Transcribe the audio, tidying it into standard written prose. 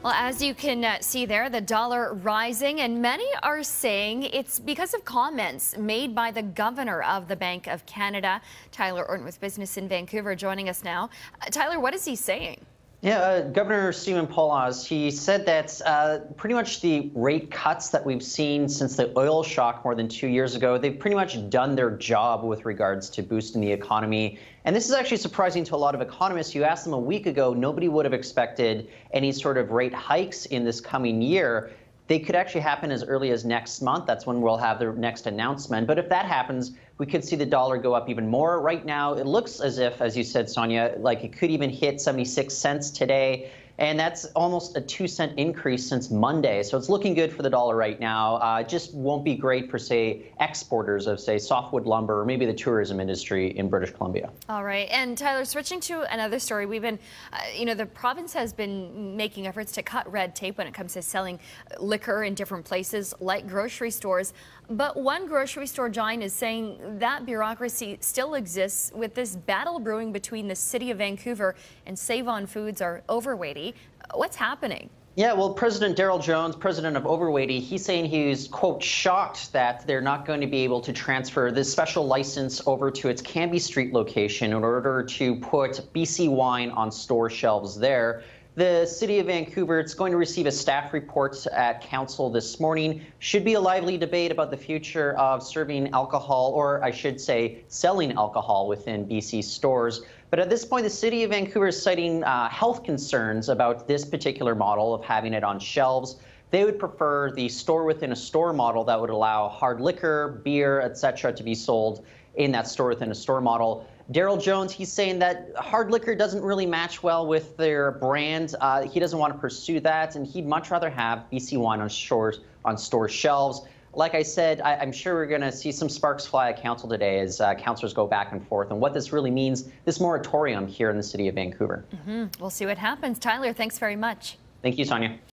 Well, as you can see there, the dollar rising, and many are saying it's because of comments made by the governor of the Bank of Canada. Tyler Orton with Business in Vancouver joining us now. Tyler, what is he saying? Yeah, Governor Stephen Poloz, he said that pretty much the rate cuts that we've seen since the oil shock more than 2 years ago, they've pretty much done their job with regards to boosting the economy. And this is actually surprising to a lot of economists. You asked them a week ago, nobody would have expected any sort of rate hikes in this coming year. They could actually happen as early as next month. That's when we'll have the next announcement. But if that happens, we could see the dollar go up even more. Right now, it looks as if, as you said, Sonia, like it could even hit 76 cents today. And that's almost a 2-cent increase since Monday. So it's looking good for the dollar right now. It just won't be great for, say, exporters of, say, softwood lumber or maybe the tourism industry in British Columbia. All right. And Tyler, switching to another story, we've been, the province has been making efforts to cut red tape when it comes to selling liquor in different places like grocery stores. But one grocery store giant is saying that bureaucracy still exists with this battle brewing between the City of Vancouver and Save-On-Foods or Overwaitea. What's happening? Yeah, well, President Daryl Jones, president of Overwaitea, he's saying he's, quote, shocked that they're not going to be able to transfer this special license over to its Cambie Street location in order to put BC wine on store shelves there. The City of Vancouver, it's going to receive a staff report at Council this morning. Should be a lively debate about the future of serving alcohol, or I should say selling alcohol within BC stores. But at this point, the City of Vancouver is citing health concerns about this particular model of having it on shelves. They would prefer the store within a store model that would allow hard liquor, beer, etc. to be sold in that store within a store model. Daryl Jones, he's saying that hard liquor doesn't really match well with their brand. He doesn't want to pursue that, and he'd much rather have BC wine on store shelves. Like I said, I'm sure we're going to see some sparks fly at Council today as councillors go back and forth on what this really means, this moratorium here in the City of Vancouver. We'll see what happens. Tyler, thanks very much. Thank you, Sonia.